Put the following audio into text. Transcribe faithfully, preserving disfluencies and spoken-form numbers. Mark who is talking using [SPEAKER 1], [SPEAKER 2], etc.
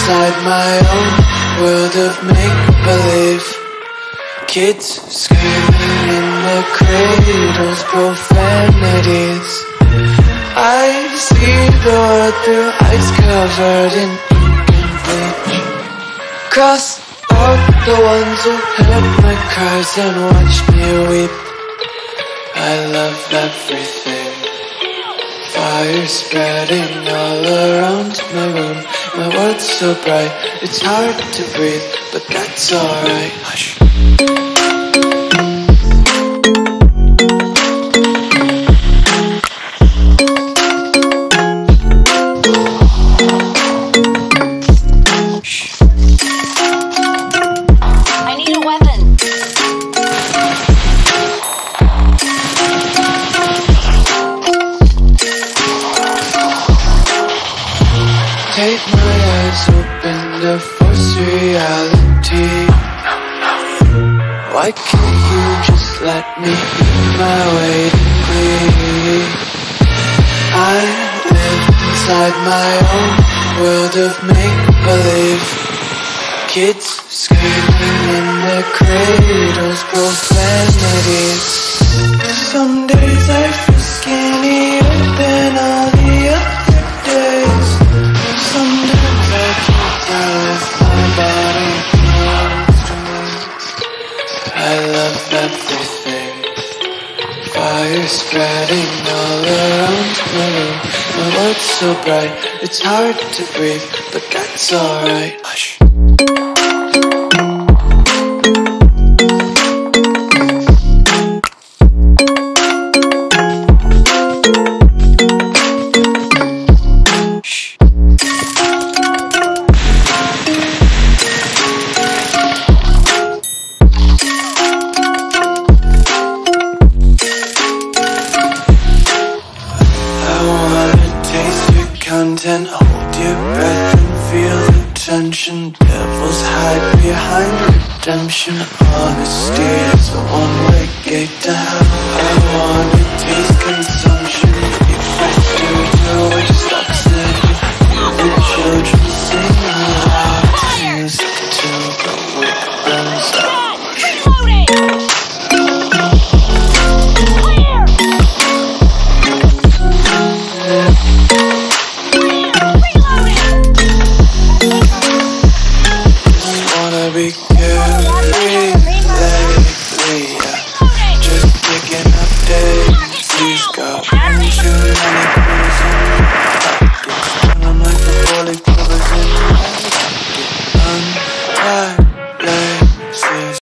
[SPEAKER 1] inside my own world of make-believe. Kids screaming in their cradles, profanities. I see the world through ice covered in ink and bleach. Cross out the ones who heard my cries and watched me weep. I love everything. Fire spreading all around my room. My world's so bright, it's hard to breathe, but that's alright. Hush. Take my eyes open to force reality. Why can't you just let me be my way to be? I live inside my own world of make-believe. Kids screaming in their cradles, profanities. Some days I feel skinnier than all the other days. Sometimes I can't tell if my body belongs to me. I love everything. Fire spreading all around my room. My world's so bright, it's hard to breathe, but that's alright. Hush. Content, hold your breath and feel the tension. Devils hide behind redemption. Honesty is a one-way gate to hell. I wanna taste consumption. If I do, do it.